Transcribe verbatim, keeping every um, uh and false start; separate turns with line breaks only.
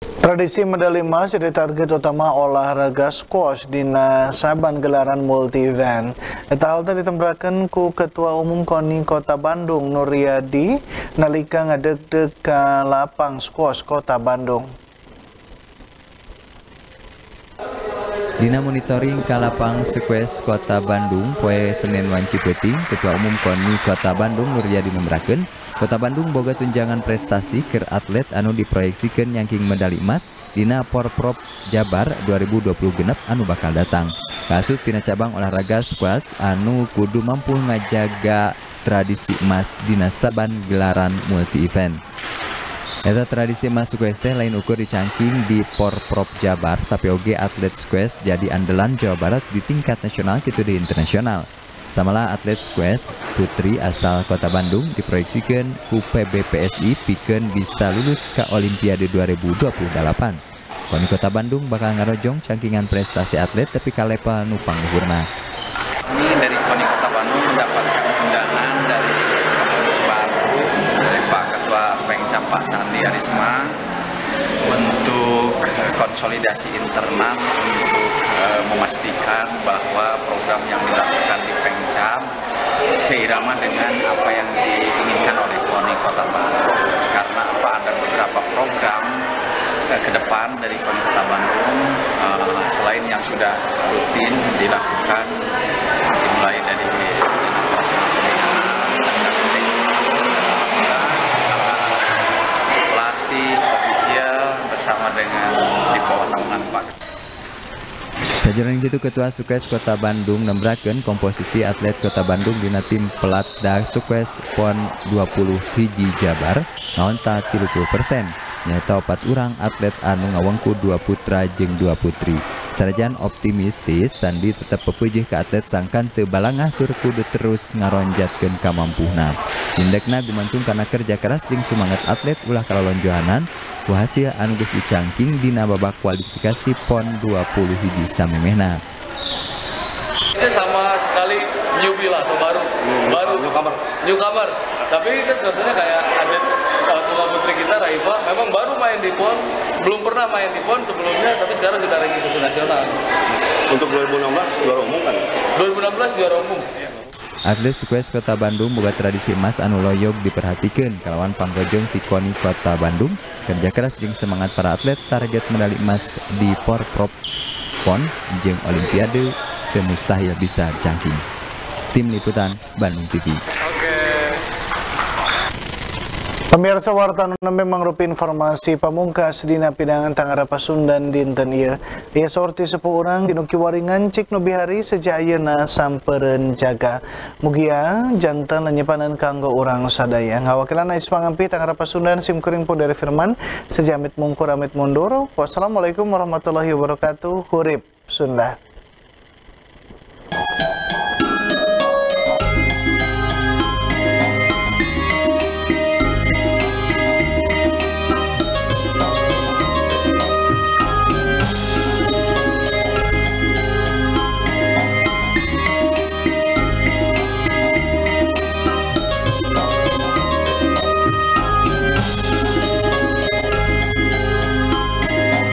Tradisi medali emas jadi target utama olahraga squash dina saban gelaran multi event. Eta hal tadi ditembarakeun ku Ketua Umum KONI Kota Bandung Nuryadi nalika ngadegdeg ka lapang squash Kota Bandung.
Dina monitoring ka lapang squash Kota Bandung poe Senin wanci peuting, Ketua Umum KONI Kota Bandung Nuryadi nembrakeun Kota Bandung boga tunjangan prestasi keur atlet anu diproyeksikeun nyangking medali emas dina Porprov Jabar dua ribu dua puluh genep anu bakal datang. Kasut tina cabang olahraga squash anu kudu mampu ngajaga tradisi emas dina saban gelaran multi event. Eta tradisi emas squash teh lain ukur dicangking di Porprov Jabar, tapi oge atlet squash jadi andalan Jawa Barat di tingkat nasional kitu di internasional. Samalah atlet squash putri asal Kota Bandung diproyeksikeun ku P B P S I pikeun bisa lulus ke Olimpiade dua ribu dua puluh delapan. KONI Kota Bandung bakal ngarojong cangkingan prestasi atlet tapi ka level nu pangluhurna.
Kami dari KONI Kota Bandung mendapatkan undangan dari pengurus baru dari Pak Ketua Pengcap Pak Sandi Arisma untuk konsolidasi internal untuk uh, memastikan bahwa program yang dilakukan di Pengcap seirama dengan apa yang diinginkan oleh KONI Kota Bandung. Karena apa, ada beberapa program uh, ke depan dari KONI Kota Bandung uh, selain yang sudah rutin dilakukan dimulai dari bersama dengan di bawah naungan Pak.
Sajeroning kitu Ketua Sukes Kota Bandung nembrakeun komposisi atlet Kota Bandung dina tim pelatda Sukes PON dua puluh hiji Jabar naon ta tilu puluh persen nyaeta opat urang atlet anu ngawengku dua putra jeung dua putri. Sanajan optimistis Sandi tetap pepuji ke atlet sangkan teu balangah tur kudu terus ngaronjatkeun kamampuhna. Tindakna gumantung karena kerja keras jeung semangat atlet ulah kalolonjohanan ku hasil anu geus dicangking dina babak kualifikasi PON dua puluh hiji samemehna.
Ini sama sekali newbie lah atau baru, hmm, baru newcomer. Newcomer. Tapi kan contohnya kayak atlet tunggal putri kita Raifa memang baru main di PON, belum pernah main di PON sebelumnya, tapi sekarang sudah ranking satu nasional.
Untuk dua ribu enam belas juara umum kan?
dua ribu enam belas juara umum. Ya.
Atlet squash Kota Bandung boga tradisi emas anu loyog diperhatikeun kalawan pangrojong ti KONI Kota Bandung. Kerja keras jeung semangat para atlet target medali emas di Porprov PON jeung Olimpiade teu mustahil bisa cangking. Tim Liputan Bandung T V.
Pemirsa warta nu nembe mangrupi informasi pamungkas dina pidangan Tanggara Pasundan dinten ieu. Ieu sorti sepuh urang dinu kiwaringan cik nu bihari sejak ayeuna sampereun jaga. Mugia janten lenyepanan kanggo urang sadaya. Ngawakilan Ais Pangampi Tanggara Pasundan simkuring pun dari firman sejamit mungkur amit mundur. Wassalamualaikum warahmatullahi wabarakatuh. Hurip Sunda.